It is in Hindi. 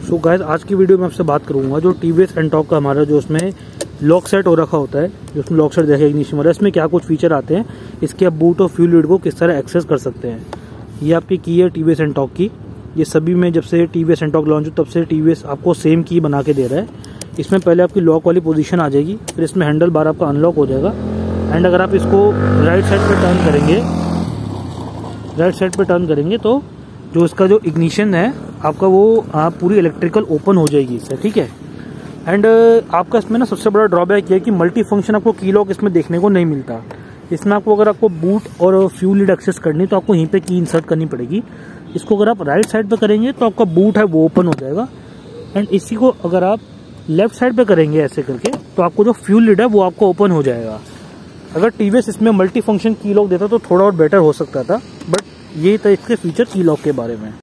सो गाइस आज की वीडियो में आपसे बात करूंगा जो टीवीएस एंटॉर्क का हमारा जो उसमें लॉक सेट हो रखा होता है, जो उसमें लॉक सेट देखा इग्निशन वाला, इसमें क्या कुछ फीचर आते हैं, इसके आप बूट और फ्यूल लिड को किस तरह एक्सेस कर सकते हैं। ये आपकी की है टीवीएस एंटॉर्क की। ये सभी में जब से टीवीएस एंटॉर्क लॉन्च हो तब से टीवीएस आपको सेम की बना के दे रहा है। इसमें पहले आपकी लॉक वाली पोजीशन आ जाएगी, फिर इसमें हैंडल बार आपका अनलॉक हो जाएगा। एंड अगर आप इसको राइट साइड पे टर्न करेंगे तो जो इसका जो इग्निशन है आपका वो पूरी इलेक्ट्रिकल ओपन हो जाएगी इससे, ठीक है। एंड आपका इसमें ना सबसे बड़ा ड्रॉबैक ये है कि मल्टी फंक्शन आपको की लॉक इसमें देखने को नहीं मिलता। इसमें आपको अगर आपको बूट और फ्यूल लिड एक्सेस करनी तो आपको यहीं पे की इंसर्ट करनी पड़ेगी। इसको अगर आप राइट साइड पे करेंगे तो आपका बूट है वो ओपन हो जाएगा। एंड इसी को अगर आप लेफ्ट साइड पे करेंगे ऐसे करके तो आपको जो फ्यूल लिड है वो आपको ओपन हो जाएगा। अगर टीवीएस इसमें मल्टी फंक्शन की लॉक देता तो थोड़ा और बेटर हो सकता था, बट ये था इसके फीचर की लॉक के बारे में।